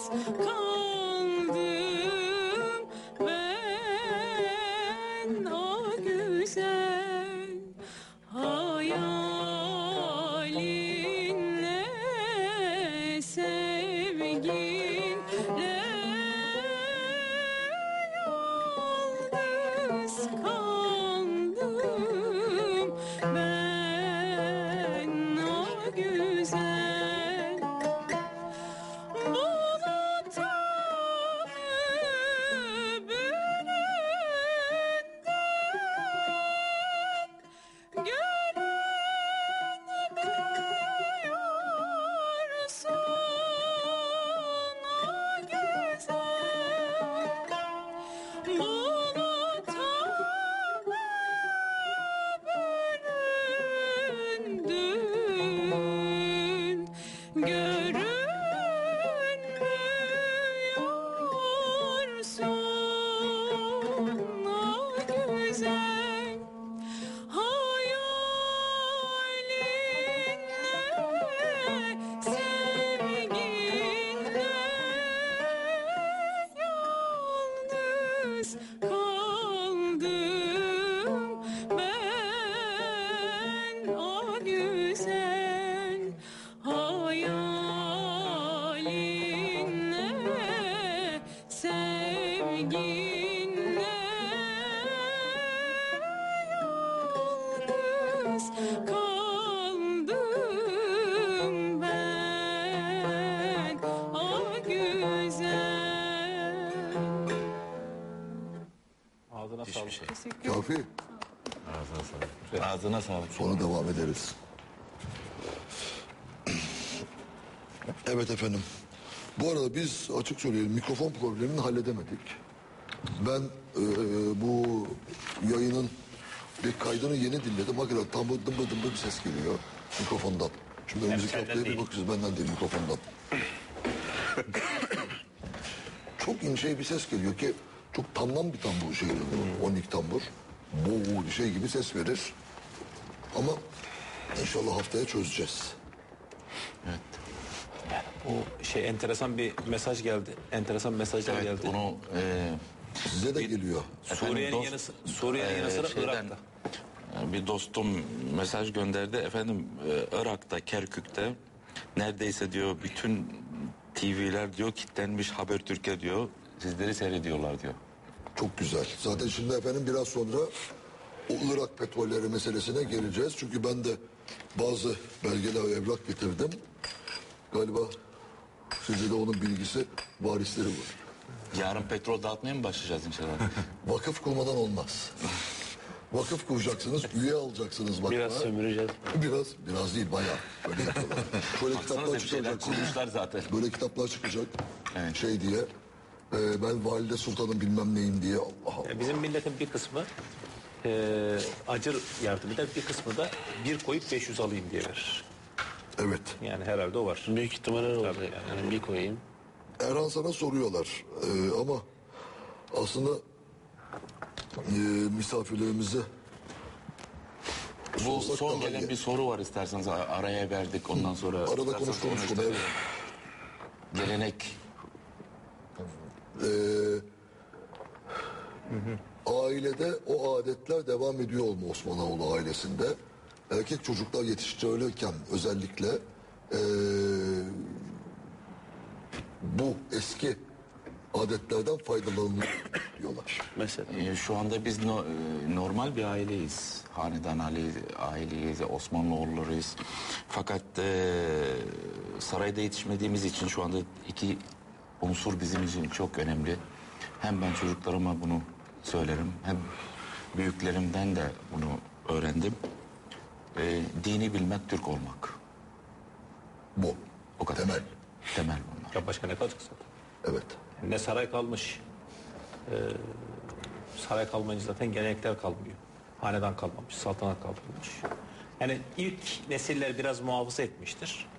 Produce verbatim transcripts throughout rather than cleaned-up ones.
kaldım ben o güzel hayalinle, sevginle yalnız kaldım ben o güzel buluta öbüründen görünmüyorsun o güzel buluta büründün görünmüyorsun o güzel hayalinle, sevginle yalnız kaldım ben o güzel hayalinle, sevginle yalnız kaldım ben o güzel. Ağzına sağlık. şey. Kafi. Ağzına sağlık. Ağzına sağlık. Sonra devam ederiz. Evet efendim. Bu arada biz açık söyleyelim mikrofon problemini halledemedik. Ben e, bu yayının bir kaydını yeni dinledim. Hakikaten tam dımbı dımbı bir ses geliyor mikrofondan. Şimdi önümüzdeki senden haftaya bir değil. bakacağız, benden değil mikrofondan. Çok ince bir ses geliyor ki çok tamdan bir tambur şey geliyor. Onik tambur. Bu şey gibi ses verir. Ama inşallah haftaya çözeceğiz. Evet. O şey enteresan bir mesaj geldi. Enteresan mesajlar Evet, geldi. onu e, Size de geliyor. Suriye'nin dost- yanı sıra, Suriye'nin yanı e, sıra şeyden, Irak'ta. e, bir dostum mesaj gönderdi. Efendim e, Irak'ta, Kerkük'te neredeyse diyor bütün T V'ler diyor kilitlenmiş, Habertürk'e diyor sizleri seyrediyorlar diyor. Çok güzel. Zaten şimdi efendim biraz sonra o Irak petrolleri meselesine geleceğiz. Çünkü ben de bazı belgeler ve evrak getirdim. Galiba sizde de onun bilgisi, varisleri var. Yarın petrol dağıtmaya mı başlayacağız inşallah? Vakıf kurmadan olmaz. Vakıf kuracaksınız, üye alacaksınız vakfa. Biraz sömüreceğiz. Biraz, biraz değil bayağı. Böyle yapıyorlar. Şöyle Baksanıza kitaplar bir şeyler çıkacak. kurmuşlar zaten. Böyle kitaplar çıkacak. Evet. Şey diye. e, ben valide sultanım bilmem neyim diye. Allah Allah. Ya bizim milletin bir kısmı e, acır yardım eder, bir kısmı da bir koyup beş yüz alayım diye verir. Evet. Yani herhalde o var. Büyük ihtimalle olacak. Tabii yani. Yani bir koyayım. Erhan sana soruyorlar. E, ama aslında e, misafirlerimize Bu sorsak son daha gelen iyi. bir soru var isterseniz a- araya verdik ondan sonra. Arada isterseniz konuştuğumuz onu konu, işte- evet. Gelenek. Ee, ailede o adetler devam ediyor mu Osmanoğlu ailesinde? Erkek çocuklar yetiştirilirken özellikle ee, bu eski adetlerden faydalanılıyor diyorlar. Mesela. Ee, şu anda biz no- e, normal bir aileyiz. Hanedan aile, aileyiz, Osmanlıoğullarıyız. Fakat e, sarayda yetişmediğimiz için şu anda iki unsur bizim için çok önemli. Hem ben çocuklarıma bunu söylerim, hem büyüklerimden de bunu öğrendim. E, dini bilmek, Türk olmak. Bu. O kadar. Temel. Temel bunlar. Ya başka ne kalacak zaten? Evet. Ne saray kalmış. Ee, saray kalmayınca zaten gelenekler kalmıyor. Hanedan kalmamış, saltanat kalmamış. Yani ilk nesiller biraz muhafaza etmiştir. Evet.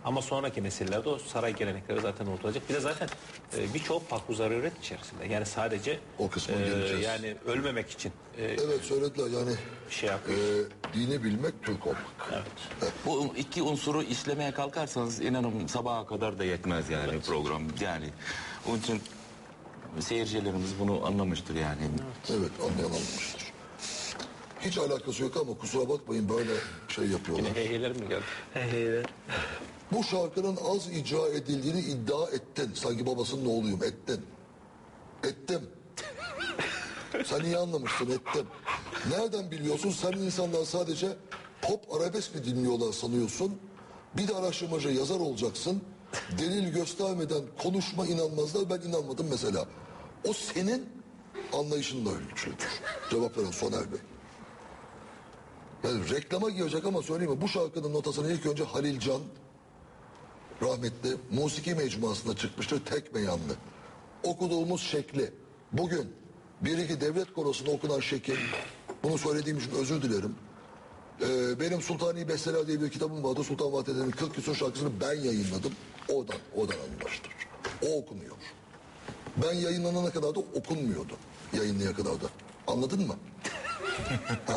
Ama sonraki nesillerde o saray gelenekleri zaten unutulacak. Bir de zaten e, birçoğu pakbuz zaruret içerisinde. Yani sadece O kısma e, geleceğiz. yani ölmemek için e, Evet söylediler yani şey yapıyor. e, dini bilmek Türk olmak. Evet. Bu iki unsuru işlemeye kalkarsanız inanın sabaha kadar da yetmez yani program. Yani onun için seyircilerimiz bunu anlamıştır yani. Evet anlayan anlamıştır. Hiç alakası yok ama kusura bakmayın böyle şey yapıyorlar. Yine heyheyler mi geldi? Bu şarkının az icra edildiğini iddia ettin. Sanki babasının oğluyum ettin. Ettim. Sen iyi anlamışsın ettim. Nereden biliyorsun? Sen insanlar sadece pop arabesk mi dinliyorlar sanıyorsun. Bir de araştırmacı yazar olacaksın. Delil göstermeden konuşma inanmazlar. Ben inanmadım mesela. O senin anlayışınla ölçülüdür. Cevap veren Soner Bey. Yani reklama girecek ama söyleyeyim mi? Bu şarkının notasını ilk önce Halil Can rahmetli musiki mecmuasında çıkmıştır tek meyanlı. Okuduğumuz şekli bugün bir iki devlet korosunda okunan şekil, bunu söylediğim için özür dilerim. Ee, benim Sultani Besteler diye bir kitabım vardı. Sultan Vahdettin'in kırk küsur şarkısını ben yayınladım. Oradan, oradan anlaştır. O okunuyor. Ben yayınlanana kadar da okunmuyordu. Yayınlaya kadar da. Anladın mı? Ha.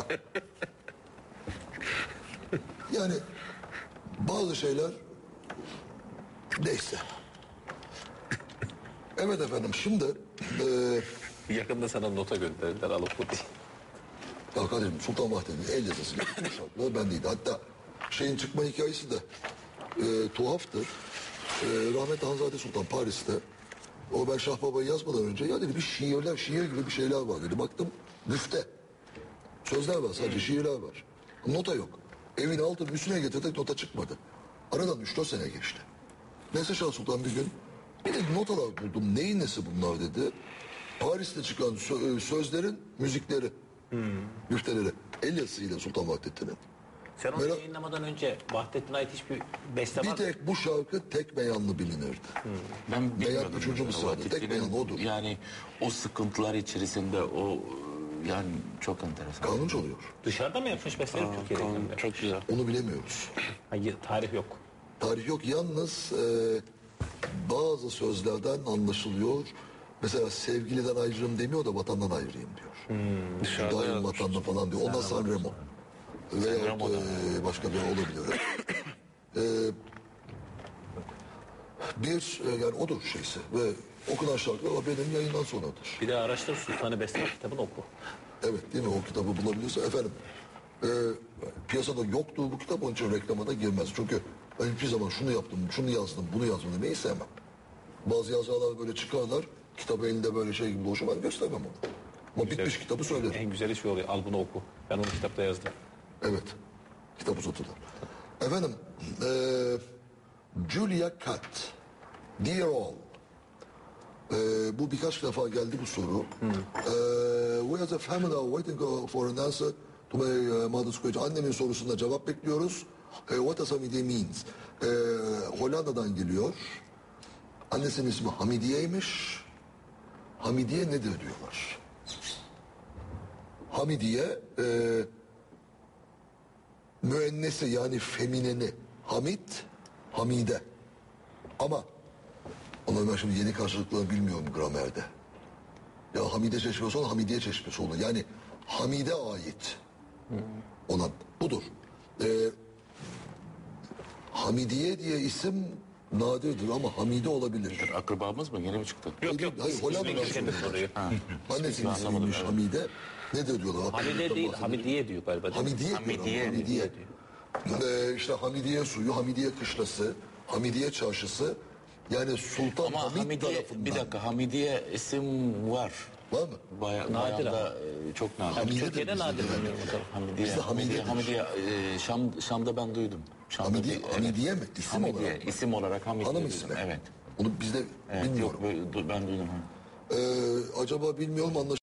Yani bazı şeyler neyse. Evet efendim şimdi e, Yakında sana nota gönderdiler al oku diye. ya kardeşim Sultan Vahdettin'in el yazısı yapmış şarkılar bendeydi. Hatta şeyin çıkma hikayesi de e, tuhaftır. E, rahmetli Hanzade Sultan Paris'te o ben Şah Baba'yı yazmadan önce ya dedi bir şiirler şiir gibi bir şeyler var dedi. Baktım güfte. Sözler var sadece şiirler var. Nota yok. Evin altını üstüne getirdik nota çıkmadı. Aradan üç dört sene geçti. Neyse Şah Sultan bir gün bir de notalar buldum. Neyin nesi bunlar dedi. Paris'te çıkan sö- sözlerin müzikleri. Müfteleri. El yazısıyla Sultan Vahdettin'in. Sen onu Merak- yayınlamadan önce Vahdettin'e ait hiçbir beste var Bir mı? tek bu şarkı tek beyanlı bilinirdi. Ben bilmiyordum. üçüncü mısrada. Tek Vahdettin'in beyan odur. Yani o sıkıntılar içerisinde o yani çok enteresan. Kanun çalıyor. Dışarıda mı yapmış besteleri Türkiye'de? mi? Çok güzel. Onu bilemiyoruz. Hayır, tarih yok. Tarih yok. Yalnız e, bazı sözlerden anlaşılıyor. Mesela sevgiliden ayrıyım demiyor da vatandan ayrıyım diyor. Dışarıda Daim yazmış. vatanda falan diyor. Ondan Sanremo. Veyahut Sanremo'da. e, başka bir olabilir. e, bir e, yani odur şeysi. Ve okunan şarkılar o benim yayından sonradır. Bir de araştır Sultanı Besteler kitabını oku. Evet değil mi? O kitabı bulabiliyorsa efendim. E, piyasada yoktu bu kitap onun için reklama da girmez. Çünkü ben hiçbir zaman şunu yaptım, şunu yazdım, bunu yazdım demeyi sevmem. Bazı yazarlar böyle çıkarlar. Kitabı elinde böyle şey gibi dolaşıyor. Ben göstermem onu. Ama bitmiş kitabı söylerim. En güzeli şu oluyor. Al bunu oku. Ben onu kitapta yazdım. Evet. Kitap uzatırlar. Efendim, eee Julia Cat, Dear All. Eee, bu birkaç defa geldi bu soru. Eee, we as a family are waiting for an answer to my uh, mother's question. Annemin sorusunda cevap bekliyoruz. Eee, what does Hamide means? Eee, Hollanda'dan geliyor. Annesinin ismi Hamidiye'ymiş. Hamidiye nedir diyorlar. Hamidiye eee müennesi yani femineni Hamid, Hamide. Ama ama ben şimdi yeni karşılıklarını bilmiyorum gramerde. Ya Hamide çeşmesi olan Hamidiye çeşmesi olur. Yani Hamide ait olan budur. Ee, Hamidiye diye isim nadirdir ama Hamide olabilir. Akrabamız mı? Yeni mi çıktı? Yok yok. Hayır, Hollanda'dan İsmi kendi soruyor. soruyor. Annesinin Ben anlamadım, ismiymiş evet. Hamide. Nedir diyorlar? Hamidiye değil, Hamidiye diyor galiba. değil mi? Hamidiye diyorum. Hamidiye. Hamidiye. Ee, işte Hamidiye suyu, Hamidiye kışlası, Hamidiye çarşısı. Yani Sultan Ama Hamid Hamidiye, tarafından. bir dakika Hamidiye isim var. Var mı? Baya, Nadir bayağı ama. da e, çok nadir. Hamidiye de Türkiye'de bizde nadir de. bilmiyorum o taraf. Hamidiye, Bizde Hamidiye, Hamidiye'dir. Hamidiye, e, Şam, Şam'da ben duydum. Şam'da Hamidiye, bir- evet. Hamidiye mi? İsim Hamidiye, olarak mı? isim olarak Hamidiye. Hanım duydum, ismi. Evet. Onu bizde Evet, bilmiyorum. yok, ben duydum. Ha. Ee, acaba bilmiyorum anlaş